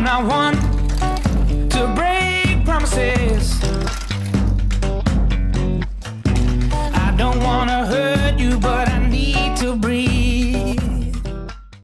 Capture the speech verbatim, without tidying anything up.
not one to break promises. I don't wanna